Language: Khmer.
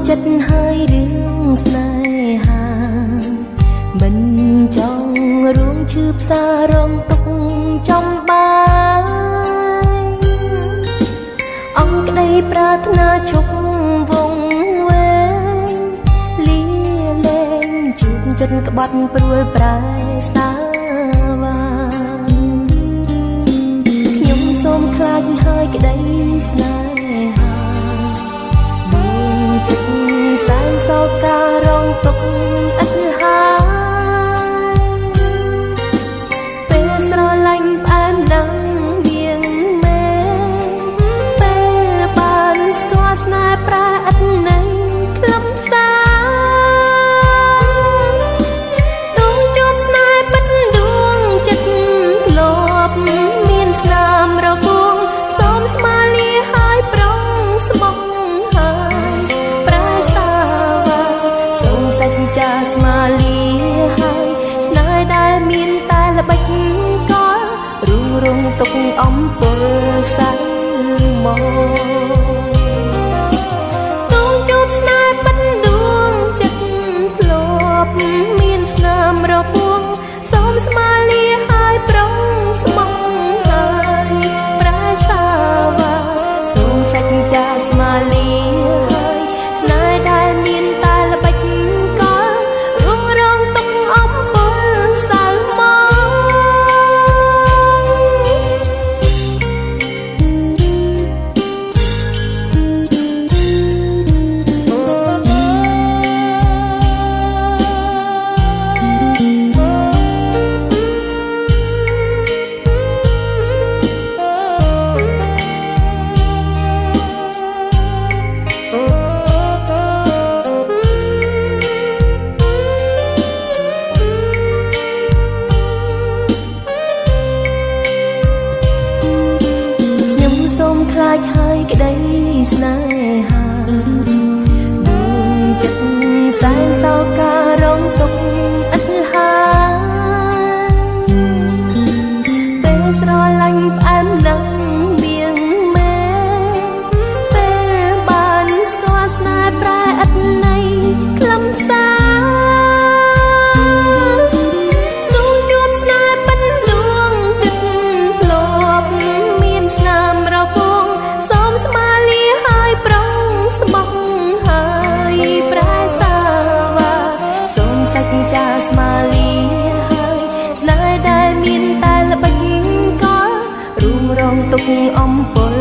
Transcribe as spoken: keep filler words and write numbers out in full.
ចិត្តហើយរឿងស្នេហាមិនចង់រួងឈឺផ្សារងទុកចំបាយអង្គក្តីប្រាថ្នាឈប់វង្វេងលាលែងជួបចិត្តក្បត់ព្រួលប្រែសាវាខ្ញុំសូមខ្លាចហើយក្តីស្នេហាចិត្តសែនសោកការងទុកឥតហើយពេលស្រឡាញ់ផ្អែមនឹងៀងមេពេលបានស្គាល់ស្នេហ៍ប្រែឥតន័យខ្លឹមសារទូងជួបស្នេហ៍ពិតដួងចិត្តធ្លាប់មានស្នាមរវងសូមស្មាលាហើយប្រុងស្មោះចាស្មាលាហើយស្នេហ៍ដែលមានតែល្បិចកលរួងរងទុកអំពើសាច់មកទូងជួបស្នេហ៍ពិតដួងចិត្តធ្លាប់មានស្នាមរវងសូមស្មាលាហើយប្រុងស្មោះហើយប្រែសាវាសូមសាច់ចាស្មាលាហើយស្នេហ៍ដែលមានតែល្បិចខ្លាចហើយក្តីស្នេហាដួងចិត្តសែនសោកការងទុកឥតហើយពេលស្រឡាញ់ផ្អែមនឹងៀងមេពេលបានស្គាល់ស្នេហ៍ប្រែឥតន័យខ្លឹមសារទូងជួបស្នេហ៍ពិតដួងចិត្តធ្លាប់មានស្នាមរវងស្មាលាហើយប្រុងស្មោះហើយប្រែសាវាសូមសាច់ចាស្មាលាហើយស្នេហ៍ដែលមានតែល្បិចកលរួងរងទុកអំពើ